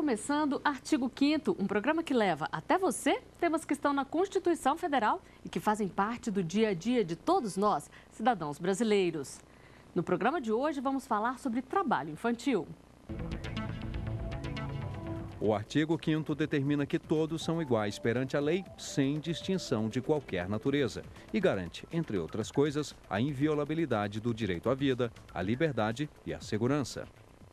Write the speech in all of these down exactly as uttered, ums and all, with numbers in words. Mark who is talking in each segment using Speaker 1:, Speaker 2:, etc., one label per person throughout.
Speaker 1: começando Artigo quinto, um programa que leva até você temas que estão na Constituição Federal e que fazem parte do dia a dia de todos nós, cidadãos brasileiros. No programa de hoje vamos falar sobre trabalho infantil.
Speaker 2: O artigo quinto determina que todos são iguais perante a lei, sem distinção de qualquer natureza, e garante, entre outras coisas, a inviolabilidade do direito à vida, à liberdade e à segurança.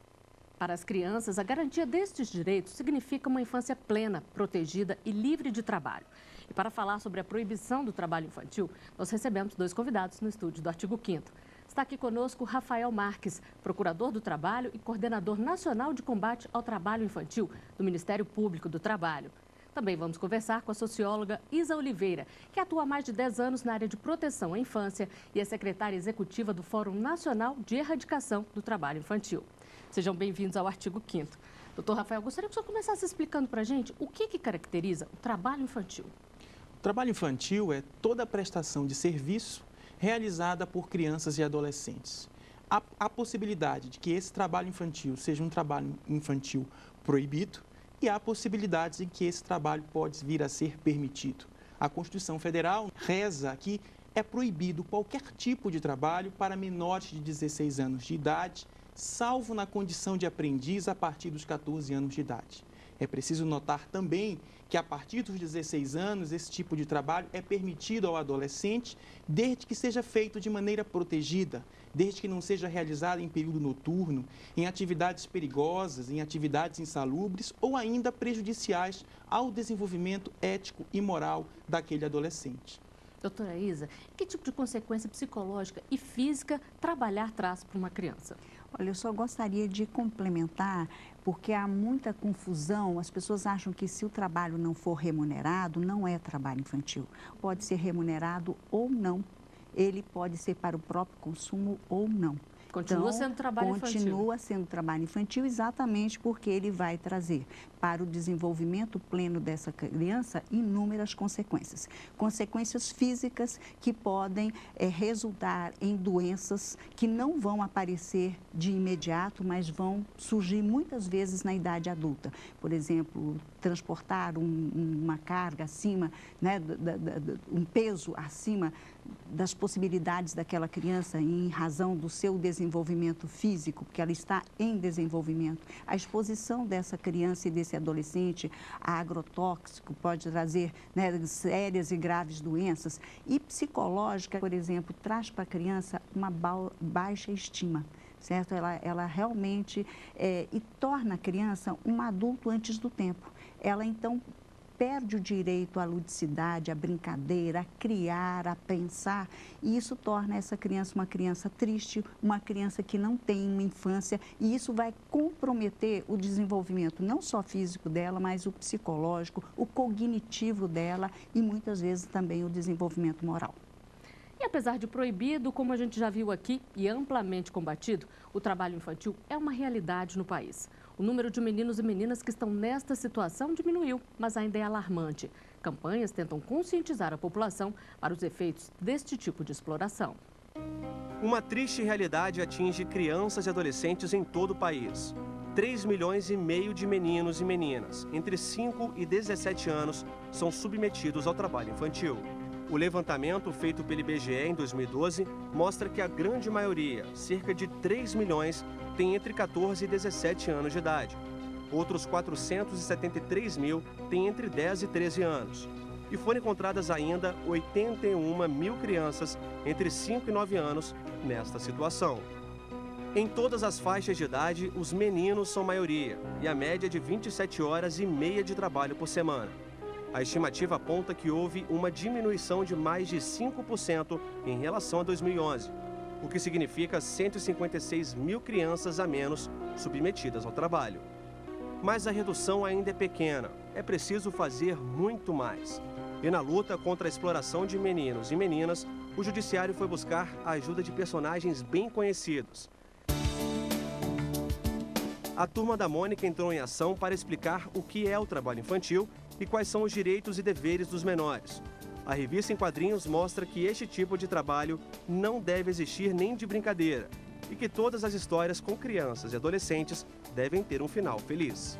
Speaker 1: Para as crianças, a garantia destes direitos significa uma infância plena, protegida e livre de trabalho. E para falar sobre a proibição do trabalho infantil, nós recebemos dois convidados no estúdio do Artigo quinto. Está aqui conosco Rafael Marques, procurador do Trabalho e coordenador nacional de combate ao trabalho infantil do Ministério Público do Trabalho. Também vamos conversar com a socióloga Isa Oliveira, que atua há mais de dez anos na área de proteção à infância e é secretária executiva do Fórum Nacional de Erradicação do Trabalho Infantil. Sejam bem-vindos ao Artigo quinto. Doutor Rafael, gostaria que o senhor começasse explicando para a gente o que, que caracteriza o trabalho infantil.
Speaker 3: O trabalho infantil é toda a prestação de serviço realizada por crianças e adolescentes. Há a possibilidade de que esse trabalho infantil seja um trabalho infantil proibido e há possibilidades em que esse trabalho pode vir a ser permitido. A Constituição Federal reza que é proibido qualquer tipo de trabalho para menores de dezesseis anos de idade, salvo na condição de aprendiz a partir dos quatorze anos de idade. É preciso notar também que a partir dos dezesseis anos, esse tipo de trabalho é permitido ao adolescente, desde que seja feito de maneira protegida, desde que não seja realizado em período noturno, em atividades perigosas, em atividades insalubres ou ainda prejudiciais ao desenvolvimento ético e moral daquele adolescente.
Speaker 1: Doutora Isa, que tipo de consequência psicológica e física trabalhar traz para uma criança?
Speaker 4: Olha, eu só gostaria de complementar, porque há muita confusão. As pessoas acham que se o trabalho não for remunerado, não é trabalho infantil. Pode ser remunerado ou não. Ele pode ser para o próprio consumo ou não.
Speaker 1: Continua
Speaker 4: então,
Speaker 1: sendo trabalho infantil.
Speaker 4: Continua sendo trabalho infantil exatamente porque ele vai trazer para o desenvolvimento pleno dessa criança inúmeras consequências. Consequências físicas que podem é, resultar em doenças que não vão aparecer de imediato, mas vão surgir muitas vezes na idade adulta. Por exemplo, transportar um, uma carga acima, né, da, da, da, um peso acima das possibilidades daquela criança em razão do seu desenvolvimento físico, porque ela está em desenvolvimento. A exposição dessa criança e desse adolescente a agrotóxico pode trazer, né, sérias e graves doenças. E psicológica, por exemplo, traz para a criança uma ba baixa estima. Certo? Ela, ela realmente é, e torna a criança um adulto antes do tempo. Ela, então, perde o direito à ludicidade, à brincadeira, a criar, a pensar, e isso torna essa criança uma criança triste, uma criança que não tem uma infância, e isso vai comprometer o desenvolvimento não só físico dela, mas o psicológico, o cognitivo dela e muitas vezes também o desenvolvimento moral.
Speaker 1: E apesar de proibido, como a gente já viu aqui, e amplamente combatido, o trabalho infantil é uma realidade no país. O número de meninos e meninas que estão nesta situação diminuiu, mas ainda é alarmante. Campanhas tentam conscientizar a população para os efeitos deste tipo de exploração.
Speaker 5: Uma triste realidade atinge crianças e adolescentes em todo o país. três milhões e meio de meninos e meninas, entre cinco e dezessete anos, são submetidos ao trabalho infantil. O levantamento feito pelo I B G E em dois mil e doze mostra que a grande maioria, cerca de três milhões, tem entre quatorze e dezessete anos de idade. Outros quatrocentos e setenta e três mil têm entre dez e treze anos. E foram encontradas ainda oitenta e uma mil crianças entre cinco e nove anos nesta situação. Em todas as faixas de idade, os meninos são maioria, e a média é de vinte e sete horas e meia de trabalho por semana. A estimativa aponta que houve uma diminuição de mais de cinco por cento em relação a dois mil e onze, o que significa cento e cinquenta e seis mil crianças a menos submetidas ao trabalho. Mas a redução ainda é pequena, é preciso fazer muito mais. E na luta contra a exploração de meninos e meninas, o Judiciário foi buscar a ajuda de personagens bem conhecidos. A Turma da Mônica entrou em ação para explicar o que é o trabalho infantil e quais são os direitos e deveres dos menores. A revista em quadrinhos mostra que este tipo de trabalho não deve existir nem de brincadeira. e que todas as histórias com crianças e adolescentes devem ter um final feliz.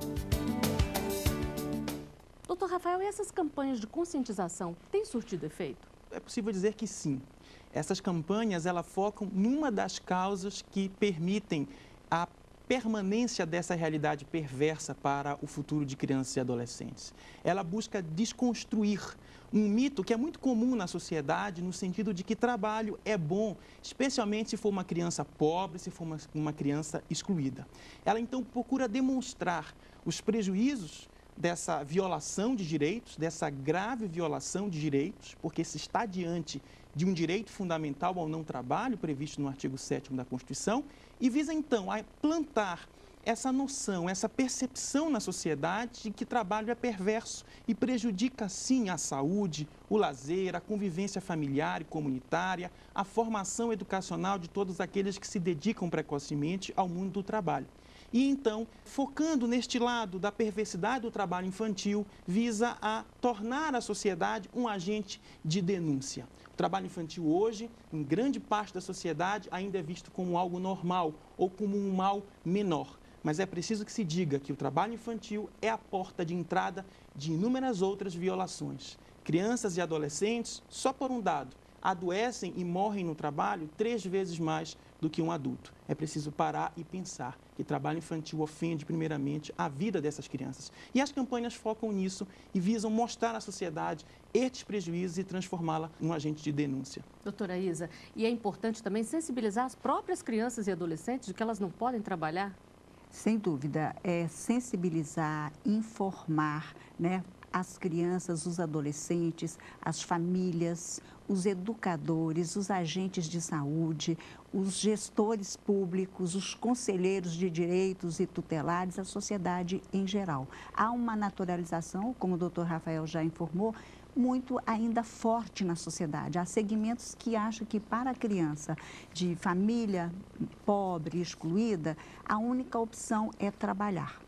Speaker 1: Doutor Rafael, e essas campanhas de conscientização têm surtido efeito?
Speaker 3: É possível dizer que sim. Essas campanhas, elas focam numa das causas que permitem a permanência dessa realidade perversa para o futuro de crianças e adolescentes. Ela busca desconstruir um mito que é muito comum na sociedade, no sentido de que trabalho é bom, especialmente se for uma criança pobre, se for uma, uma criança excluída. Ela, então, procura demonstrar os prejuízos dessa violação de direitos, dessa grave violação de direitos, porque se está diante de um direito fundamental ao não trabalho, previsto no artigo sétimo da Constituição, e visa, então, a plantar essa noção, essa percepção na sociedade de que trabalho é perverso e prejudica, sim, a saúde, o lazer, a convivência familiar e comunitária, a formação educacional de todos aqueles que se dedicam precocemente ao mundo do trabalho. E, então, focando neste lado da perversidade do trabalho infantil, visa a tornar a sociedade um agente de denúncia. O trabalho infantil hoje, em grande parte da sociedade, ainda é visto como algo normal ou como um mal menor. Mas é preciso que se diga que o trabalho infantil é a porta de entrada de inúmeras outras violações. Crianças e adolescentes, só por um dado, adoecem e morrem no trabalho três vezes mais do que um adulto. É preciso parar e pensar que trabalho infantil ofende primeiramente a vida dessas crianças. E as campanhas focam nisso e visam mostrar à sociedade estes prejuízos e transformá-la em um agente de denúncia.
Speaker 1: Doutora Isa, e é importante também sensibilizar as próprias crianças e adolescentes de que elas não podem trabalhar?
Speaker 4: Sem dúvida, é sensibilizar, informar, né, as crianças, os adolescentes, as famílias, os educadores, os agentes de saúde, os gestores públicos, os conselheiros de direitos e tutelares, a sociedade em geral. Há uma naturalização, como o doutor Rafael já informou, muito ainda forte na sociedade. Há segmentos que acham que para a criança de família pobre, excluída, a única opção é trabalhar.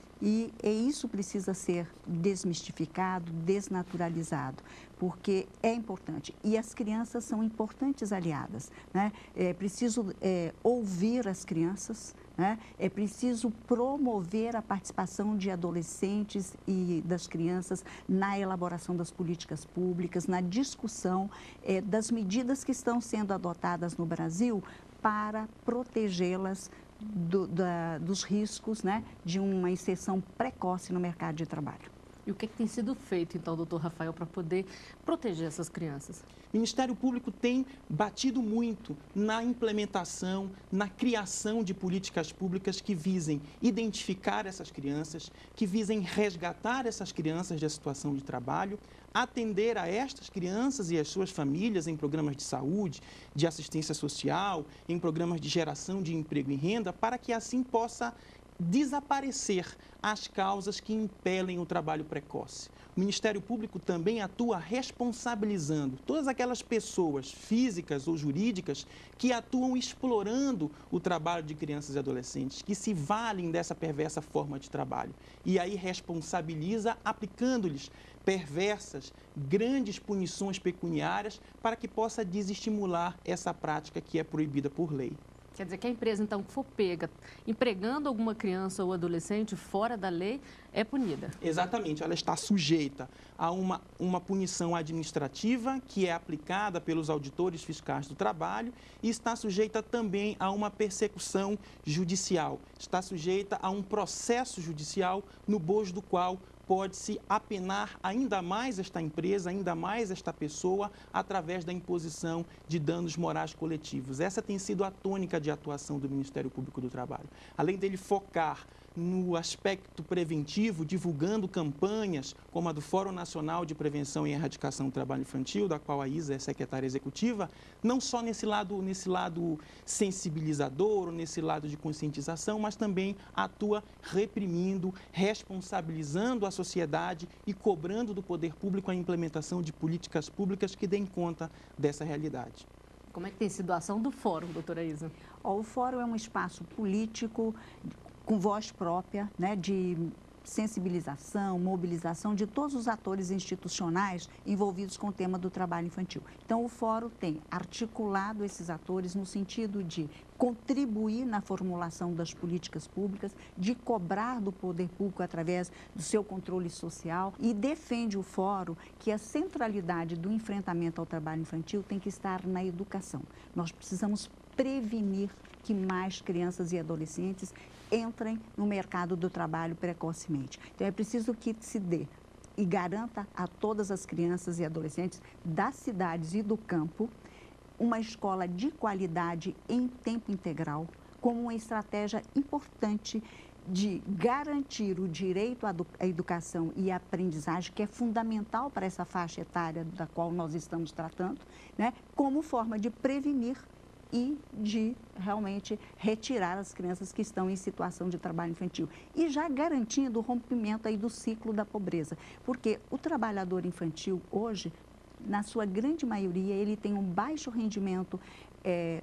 Speaker 4: E, e isso precisa ser desmistificado, desnaturalizado, porque é importante. E as crianças são importantes aliadas, né? É preciso é, ouvir as crianças, né? É preciso promover a participação de adolescentes e das crianças na elaboração das políticas públicas, na discussão é, das medidas que estão sendo adotadas no Brasil para protegê-las Do, da, dos riscos, né, de uma inserção precoce no mercado de trabalho.
Speaker 1: E o que, é que tem sido feito, então, doutor Rafael, para poder proteger essas crianças?
Speaker 3: O Ministério Público tem batido muito na implementação, na criação de políticas públicas que visem identificar essas crianças, que visem resgatar essas crianças da situação de trabalho, atender a estas crianças e as suas famílias em programas de saúde, de assistência social, em programas de geração de emprego e renda, para que assim possa desaparecer as causas que impelem o trabalho precoce. O Ministério Público também atua responsabilizando todas aquelas pessoas físicas ou jurídicas que atuam explorando o trabalho de crianças e adolescentes, que se valem dessa perversa forma de trabalho. E aí responsabiliza aplicando-lhes perversas, grandes punições pecuniárias para que possa desestimular essa prática que é proibida por lei.
Speaker 1: Quer dizer que a empresa, então, que for pega empregando alguma criança ou adolescente fora da lei, é punida?
Speaker 3: Exatamente, ela está sujeita a uma, uma punição administrativa que é aplicada pelos auditores fiscais do trabalho e está sujeita também a uma persecução judicial, está sujeita a um processo judicial no bojo do qual pode-se apenar ainda mais esta empresa, ainda mais esta pessoa, através da imposição de danos morais coletivos. Essa tem sido a tônica de atuação do Ministério Público do Trabalho. Além dele focar no aspecto preventivo, divulgando campanhas como a do Fórum Nacional de Prevenção e Erradicação do Trabalho Infantil, da qual a Isa é secretária executiva, não só nesse lado, nesse lado sensibilizador, nesse lado de conscientização, mas também atua reprimindo, responsabilizando a sociedade e cobrando do poder público a implementação de políticas públicas que deem conta dessa realidade.
Speaker 1: Como é que tem sido a ação do Fórum, doutora Isa?
Speaker 4: O Fórum é um espaço político com voz própria, né, de sensibilização, mobilização de todos os atores institucionais envolvidos com o tema do trabalho infantil. Então, o Fórum tem articulado esses atores no sentido de contribuir na formulação das políticas públicas, de cobrar do poder público através do seu controle social, e defende o Fórum que a centralidade do enfrentamento ao trabalho infantil tem que estar na educação. Nós precisamos prevenir que mais crianças e adolescentes entrem no mercado do trabalho precocemente. Então, é preciso que se dê e garanta a todas as crianças e adolescentes das cidades e do campo uma escola de qualidade em tempo integral, como uma estratégia importante de garantir o direito à educação e à aprendizagem, que é fundamental para essa faixa etária da qual nós estamos tratando, né, como forma de prevenir e de realmente retirar as crianças que estão em situação de trabalho infantil. E já garantindo o rompimento aí do ciclo da pobreza. Porque o trabalhador infantil hoje, na sua grande maioria, ele tem um baixo rendimento é,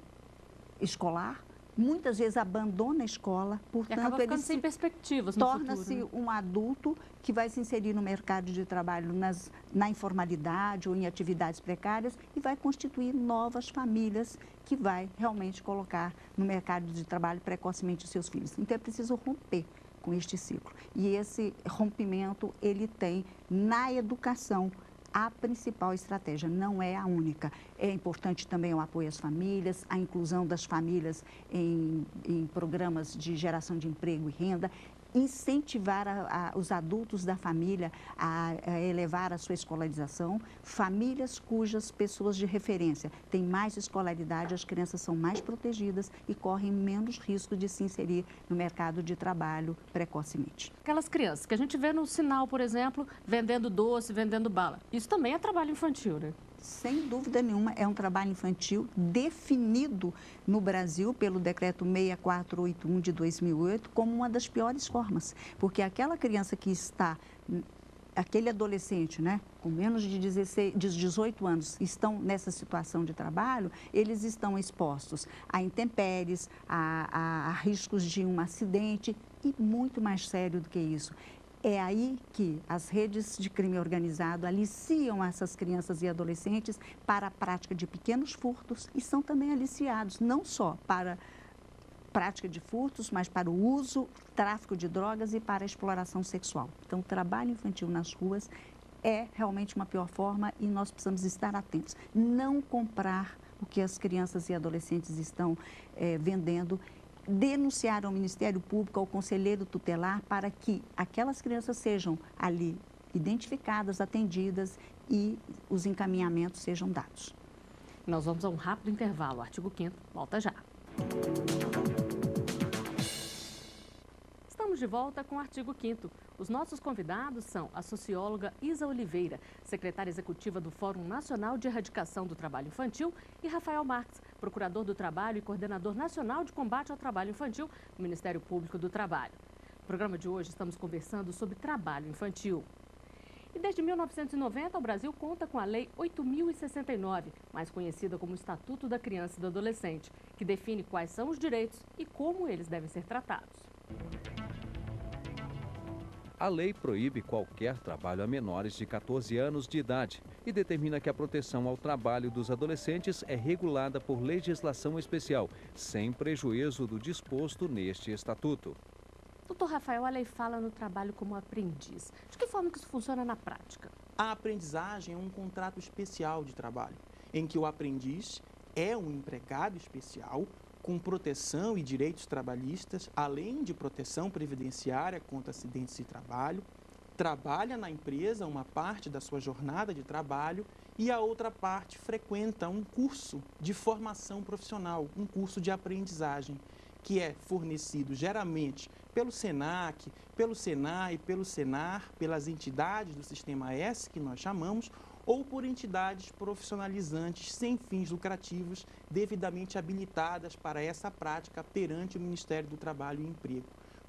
Speaker 4: escolar, muitas vezes abandona a escola, portanto,
Speaker 1: e acaba ficando
Speaker 4: ele
Speaker 1: sem
Speaker 4: se
Speaker 1: perspectivas no
Speaker 4: torna-se
Speaker 1: futuro, né?
Speaker 4: um adulto que vai se inserir no mercado de trabalho nas, na informalidade ou em atividades precárias e vai constituir novas famílias que vai realmente colocar no mercado de trabalho precocemente os seus filhos. Então, é preciso romper com este ciclo. E esse rompimento, ele tem na educação a principal estratégia, não é a única. É importante também o apoio às famílias, a inclusão das famílias em, em programas de geração de emprego e renda, incentivar a, a, os adultos da família a, a elevar a sua escolarização. Famílias cujas pessoas de referência têm mais escolaridade, as crianças são mais protegidas e correm menos risco de se inserir no mercado de trabalho precocemente.
Speaker 1: Aquelas crianças que a gente vê no sinal, por exemplo, vendendo doce, vendendo bala. Isso também é trabalho infantil, né?
Speaker 4: Sem dúvida nenhuma, é um trabalho infantil definido no Brasil pelo decreto seis quatro oito um de dois mil e oito como uma das piores formas, porque aquela criança que está, aquele adolescente, né, com menos de dezesseis, dezoito anos, estão nessa situação de trabalho, eles estão expostos a intempéries, a, a, a riscos de um acidente e muito mais sério do que isso. É aí que as redes de crime organizado aliciam essas crianças e adolescentes para a prática de pequenos furtos e são também aliciados não só para prática de furtos, mas para o uso, tráfico de drogas e para a exploração sexual. Então, o trabalho infantil nas ruas é realmente uma pior forma e nós precisamos estar atentos. Não comprar o que as crianças e adolescentes estão é, vendendo, denunciar ao Ministério Público, ao conselheiro tutelar, para que aquelas crianças sejam ali identificadas, atendidas e os encaminhamentos sejam dados.
Speaker 1: Nós vamos a um rápido intervalo. O artigo quinto volta já. Estamos de volta com o artigo quinto. Os nossos convidados são a socióloga Isa Oliveira, secretária executiva do Fórum Nacional de Erradicação do Trabalho Infantil, e Rafael Marques, procurador do Trabalho e coordenador nacional de combate ao trabalho infantil do Ministério Público do Trabalho. No programa de hoje estamos conversando sobre trabalho infantil. E desde mil novecentos e noventa, o Brasil conta com a Lei oito mil e sessenta e nove, mais conhecida como Estatuto da Criança e do Adolescente, que define quais são os direitos e como eles devem ser tratados.
Speaker 2: A lei proíbe qualquer trabalho a menores de quatorze anos de idade e determina que a proteção ao trabalho dos adolescentes é regulada por legislação especial, sem prejuízo do disposto neste estatuto.
Speaker 1: Doutor Rafael, a lei fala no trabalho como aprendiz. De que forma que isso funciona na prática?
Speaker 3: A aprendizagem é um contrato especial de trabalho, em que o aprendiz é um empregado especial com proteção e direitos trabalhistas, além de proteção previdenciária contra acidentes de trabalho, trabalha na empresa uma parte da sua jornada de trabalho e a outra parte frequenta um curso de formação profissional, um curso de aprendizagem, que é fornecido geralmente pelo SENAC, pelo SENAI, pelo SENAR, pelas entidades do Sistema S, que nós chamamos, ou por entidades profissionalizantes sem fins lucrativos, devidamente habilitadas para essa prática perante o Ministério do Trabalho e Emprego.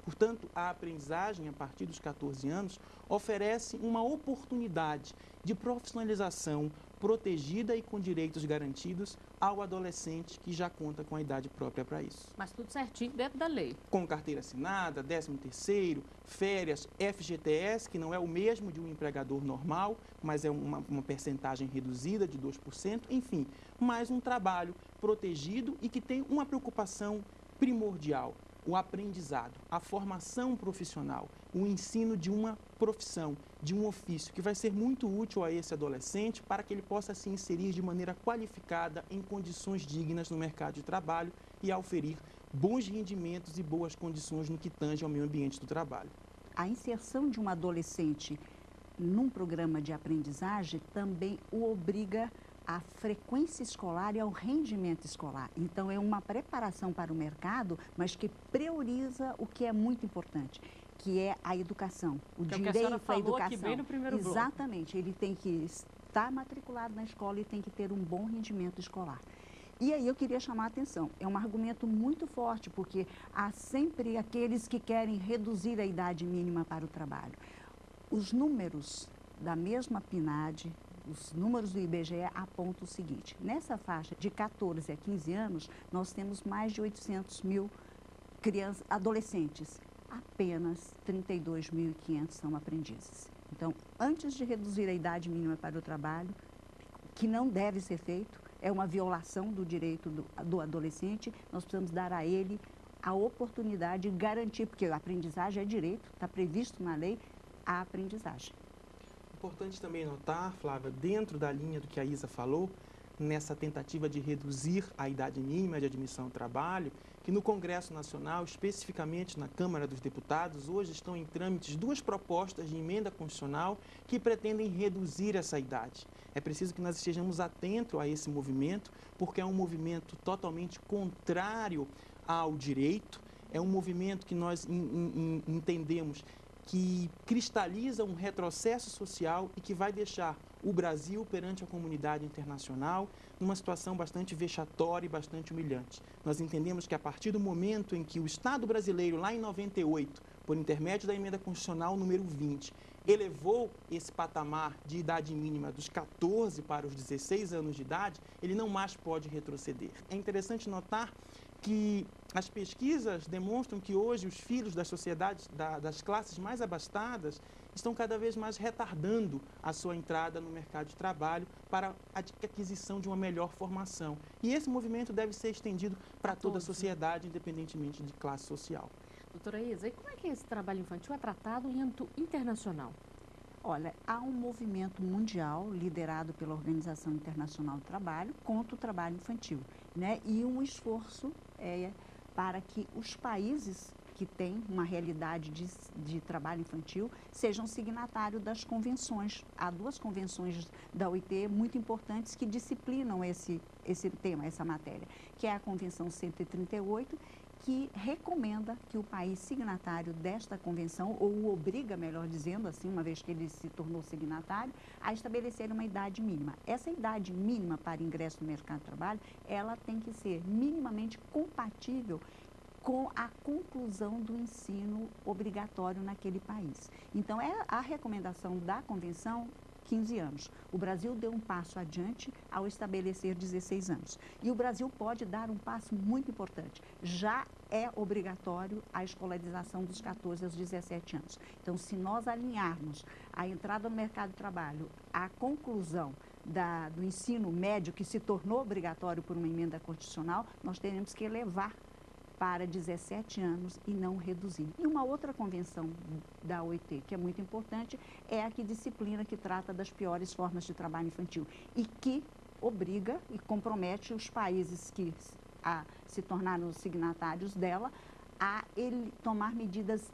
Speaker 3: Portanto, a aprendizagem a partir dos quatorze anos oferece uma oportunidade de profissionalização protegida e com direitos garantidos ao adolescente que já conta com a idade própria para isso.
Speaker 1: Mas tudo certinho dentro da lei.
Speaker 3: Com carteira assinada, décimo terceiro, férias, F G T S, que não é o mesmo de um empregador normal, mas é uma, uma percentagem reduzida de dois por cento, enfim, mais um trabalho protegido e que tem uma preocupação primordial: o aprendizado, a formação profissional, o ensino de uma profissão, de um ofício, que vai ser muito útil a esse adolescente para que ele possa se inserir de maneira qualificada em condições dignas no mercado de trabalho e auferir bons rendimentos e boas condições no que tange ao meio ambiente do trabalho.
Speaker 4: A inserção de um adolescente num programa de aprendizagem também o obriga à frequência escolar e ao rendimento escolar. Então, é uma preparação para o mercado, mas que prioriza o que é muito importante, que é a educação, o
Speaker 1: que
Speaker 4: direito
Speaker 1: é o que a senhora
Speaker 4: à
Speaker 1: falou
Speaker 4: educação.
Speaker 1: aqui bem no primeiro bloco.
Speaker 4: Exatamente, ele tem que estar matriculado na escola e tem que ter um bom rendimento escolar. E aí eu queria chamar a atenção, é um argumento muito forte, porque há sempre aqueles que querem reduzir a idade mínima para o trabalho. Os números da mesma PNAD, os números do I B G E apontam o seguinte: nessa faixa de quatorze a quinze anos, nós temos mais de oitocentos mil crianças, adolescentes. Apenas trinta e dois mil e quinhentos são aprendizes. Então, antes de reduzir a idade mínima para o trabalho, que não deve ser feito, é uma violação do direito do, do adolescente, nós precisamos dar a ele a oportunidade de garantir, porque a aprendizagem é direito, está previsto na lei a aprendizagem.
Speaker 3: Importante também notar, Flávia, dentro da linha do que a Isa falou, nessa tentativa de reduzir a idade mínima de admissão ao trabalho, que no Congresso Nacional, especificamente na Câmara dos Deputados, hoje estão em trâmites duas propostas de emenda constitucional que pretendem reduzir essa idade. É preciso que nós estejamos atentos a esse movimento, porque é um movimento totalmente contrário ao direito, é um movimento que nós in, in, in, entendemos que cristaliza um retrocesso social e que vai deixar o Brasil perante a comunidade internacional numa situação bastante vexatória e bastante humilhante. Nós entendemos que a partir do momento em que o Estado brasileiro, lá em noventa e oito, por intermédio da emenda constitucional número vinte, elevou esse patamar de idade mínima dos quatorze para os dezesseis anos de idade, ele não mais pode retroceder. É interessante notar que as pesquisas demonstram que hoje os filhos das sociedades, da, das classes mais abastadas, estão cada vez mais retardando a sua entrada no mercado de trabalho para a aquisição de uma melhor formação. E esse movimento deve ser estendido para toda a sociedade, independentemente de classe social.
Speaker 1: Doutora Isa, e como é que esse trabalho infantil é tratado em âmbito internacional?
Speaker 4: Olha, há um movimento mundial liderado pela Organização Internacional do Trabalho contra o trabalho infantil, né? E um esforço é, para que os países que têm uma realidade de, de trabalho infantil sejam signatários das convenções. Há duas convenções da O I T muito importantes que disciplinam esse, esse tema, essa matéria, que é a Convenção cento e trinta e oito, que recomenda que o país signatário desta convenção, ou o obriga, melhor dizendo assim, uma vez que ele se tornou signatário, a estabelecer uma idade mínima. Essa idade mínima para ingresso no mercado de trabalho, ela tem que ser minimamente compatível com a conclusão do ensino obrigatório naquele país. Então, é a recomendação da convenção quinze anos. O Brasil deu um passo adiante ao estabelecer dezesseis anos. E o Brasil pode dar um passo muito importante. Já é obrigatório a escolarização dos quatorze aos dezessete anos. Então, se nós alinharmos a entrada no mercado de trabalho à conclusão da, do ensino médio, que se tornou obrigatório por uma emenda constitucional, nós teremos que elevar para dezessete anos e não reduzir. E uma outra convenção da O I T, que é muito importante, é a que disciplina, que trata das piores formas de trabalho infantil e que obriga e compromete os países que a, se tornaram signatários dela a ele, tomar medidas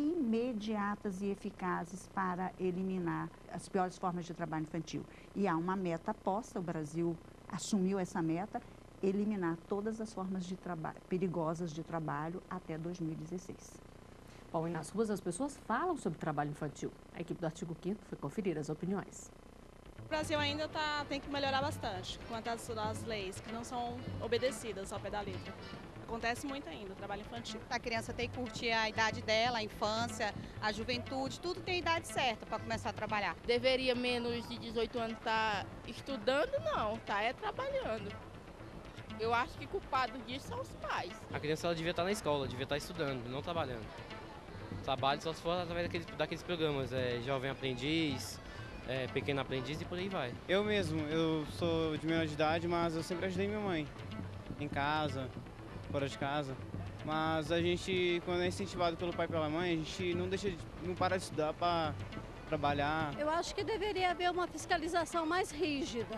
Speaker 4: imediatas e eficazes para eliminar as piores formas de trabalho infantil. E há uma meta posta, o Brasil assumiu essa meta, eliminar todas as formas de trabalho, perigosas de trabalho até dois mil e dezesseis.
Speaker 1: Bom, e nas ruas as pessoas falam sobre trabalho infantil. A equipe do Artigo quinto foi conferir as opiniões.
Speaker 6: O Brasil ainda tá, tem que melhorar bastante quanto às, às leis, que não são obedecidas ao pé da letra. Acontece muito ainda, o trabalho infantil.
Speaker 7: A criança tem que curtir a idade dela, a infância, a juventude, tudo tem idade certa para começar a trabalhar.
Speaker 8: Deveria menos de dezoito anos estar estudando, não, tá é trabalhando. Eu acho que culpados disso são os pais.
Speaker 9: A criança ela devia estar na escola, devia estar estudando, não trabalhando. Trabalho só se for através daqueles, daqueles programas, é, Jovem Aprendiz, é, Pequeno Aprendiz e por aí vai.
Speaker 10: Eu mesmo, eu sou de menor de idade, mas eu sempre ajudei minha mãe, em casa, fora de casa. Mas a gente, quando é incentivado pelo pai e pela mãe, a gente não deixa, de, não para de estudar para trabalhar.
Speaker 11: Eu acho que deveria haver uma fiscalização mais rígida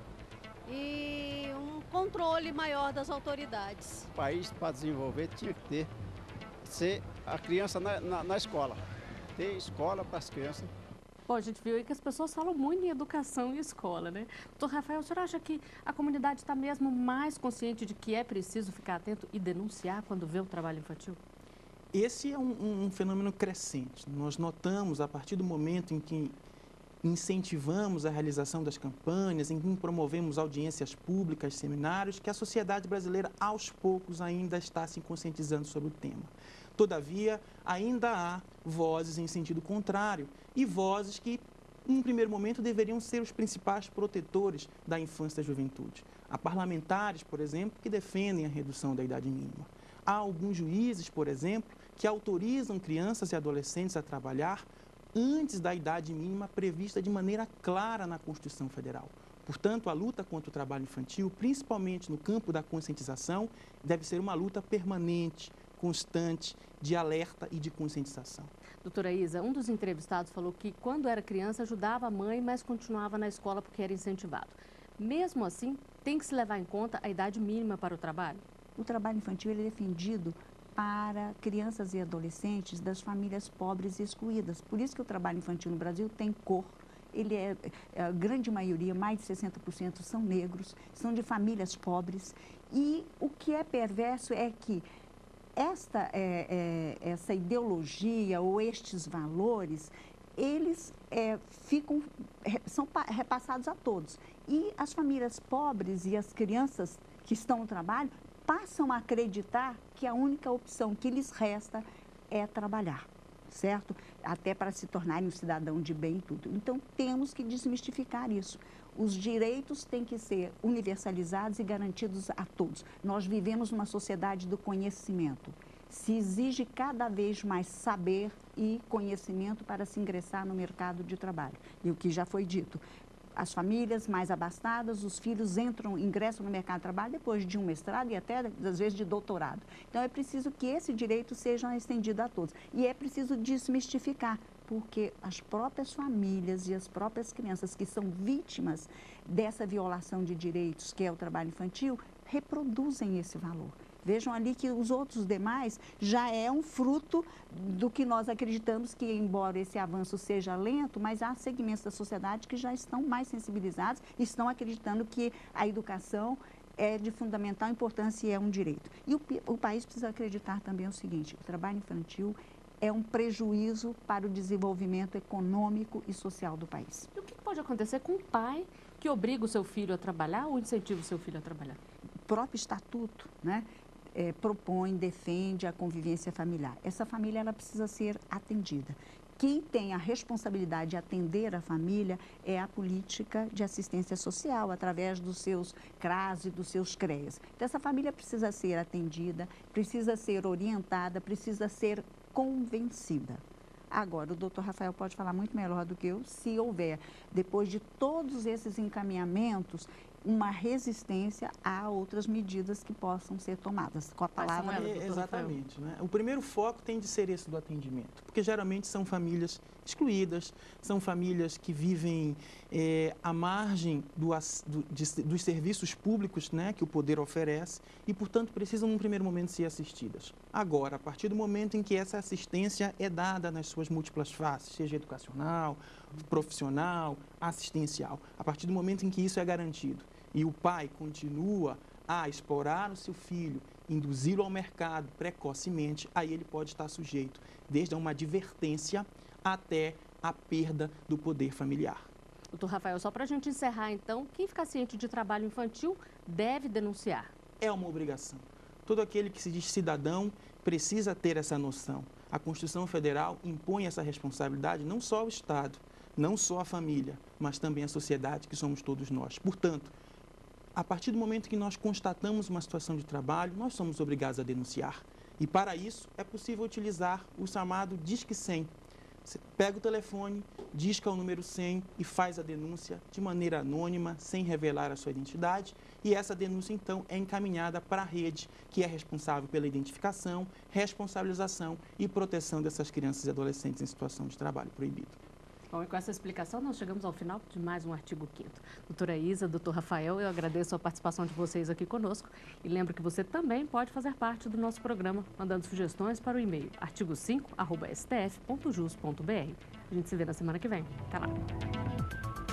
Speaker 11: e um controle maior das autoridades.
Speaker 12: O país, para desenvolver, tinha que ter ser a criança na, na, na escola, ter escola para as crianças.
Speaker 1: Bom, a gente viu aí que as pessoas falam muito em educação e escola, né? Doutor Rafael, o senhor acha que a comunidade está mesmo mais consciente de que é preciso ficar atento e denunciar quando vê o trabalho infantil?
Speaker 3: Esse é um, um fenômeno crescente. Nós notamos, a partir do momento em que incentivamos a realização das campanhas, em que promovemos audiências públicas, seminários, que a sociedade brasileira, aos poucos, ainda está se conscientizando sobre o tema. Todavia, ainda há vozes em sentido contrário e vozes que, num primeiro momento, deveriam ser os principais protetores da infância e da juventude. Há parlamentares, por exemplo, que defendem a redução da idade mínima. Há alguns juízes, por exemplo, que autorizam crianças e adolescentes a trabalhar antes da idade mínima prevista de maneira clara na Constituição Federal. Portanto, a luta contra o trabalho infantil, principalmente no campo da conscientização, deve ser uma luta permanente, constante, de alerta e de conscientização.
Speaker 1: Doutora Isa, um dos entrevistados falou que quando era criança ajudava a mãe, mas continuava na escola porque era incentivado. Mesmo assim, tem que se levar em conta a idade mínima para o trabalho?
Speaker 4: O trabalho infantil ele é defendido para crianças e adolescentes das famílias pobres e excluídas. Por isso que o trabalho infantil no Brasil tem cor. Ele é, a grande maioria, mais de sessenta por cento, são negros, são de famílias pobres. E o que é perverso é que esta, é, é, essa ideologia ou estes valores, eles é, ficam, são repassados a todos. E as famílias pobres e as crianças que estão no trabalho passam a acreditar que a única opção que lhes resta é trabalhar, certo? Até para se tornarem um cidadão de bem e tudo. Então, temos que desmistificar isso. Os direitos têm que ser universalizados e garantidos a todos. Nós vivemos numa sociedade do conhecimento. Se exige cada vez mais saber e conhecimento para se ingressar no mercado de trabalho. E o que já foi dito, as famílias mais abastadas, os filhos entram, ingressam no mercado de trabalho depois de um mestrado e até, às vezes, de doutorado. Então, é preciso que esse direito seja estendido a todos. E é preciso desmistificar, porque as próprias famílias e as próprias crianças que são vítimas dessa violação de direitos, que é o trabalho infantil, reproduzem esse valor. Vejam ali que os outros demais já é um fruto do que nós acreditamos que, embora esse avanço seja lento, mas há segmentos da sociedade que já estão mais sensibilizados e estão acreditando que a educação é de fundamental importância e é um direito. E o, o país precisa acreditar também o seguinte, o trabalho infantil é um prejuízo para o desenvolvimento econômico e social do país.
Speaker 1: E o que pode acontecer com um pai que obriga o seu filho a trabalhar ou incentiva o seu filho a trabalhar?
Speaker 4: O próprio estatuto, né? É, propõe, defende a convivência familiar. Essa família ela precisa ser atendida. Quem tem a responsabilidade de atender a família é a política de assistência social, através dos seus CRAS e dos seus CREAS. Então, essa família precisa ser atendida, precisa ser orientada, precisa ser convencida. Agora, o doutor Rafael pode falar muito melhor do que eu, se houver, depois de todos esses encaminhamentos, uma resistência a outras medidas que possam ser tomadas. Com a palavra,
Speaker 3: é,
Speaker 4: doutor
Speaker 3: exatamente, né? O primeiro foco tem de ser esse do atendimento, porque geralmente são famílias excluídas, são famílias que vivem é, à margem do, do, de, dos serviços públicos, né, que o poder oferece e, portanto, precisam, num primeiro momento, ser assistidas. Agora, a partir do momento em que essa assistência é dada nas suas múltiplas faces, seja educacional, profissional, assistencial, a partir do momento em que isso é garantido e o pai continua a explorar o seu filho, induzi-lo ao mercado precocemente, aí ele pode estar sujeito desde a uma advertência até a perda do poder familiar.
Speaker 1: Doutor Rafael, só para a gente encerrar então, quem ficar ciente de trabalho infantil deve denunciar?
Speaker 3: É uma obrigação. Todo aquele que se diz cidadão precisa ter essa noção. A Constituição Federal impõe essa responsabilidade não só ao Estado, não só à família, mas também à sociedade, que somos todos nós. Portanto, a partir do momento que nós constatamos uma situação de trabalho, nós somos obrigados a denunciar. E para isso é possível utilizar o chamado Disque cem. Você pega o telefone, disca o número cem e faz a denúncia de maneira anônima, sem revelar a sua identidade. E essa denúncia, então, é encaminhada para a rede, que é responsável pela identificação, responsabilização e proteção dessas crianças e adolescentes em situação de trabalho proibido.
Speaker 1: Bom, e com essa explicação, nós chegamos ao final de mais um Artigo quinto. Doutora Isa, doutor Rafael, eu agradeço a participação de vocês aqui conosco e lembro que você também pode fazer parte do nosso programa, mandando sugestões para o e-mail artigo cinco arroba s t f ponto jus ponto b r. A gente se vê na semana que vem. Até lá!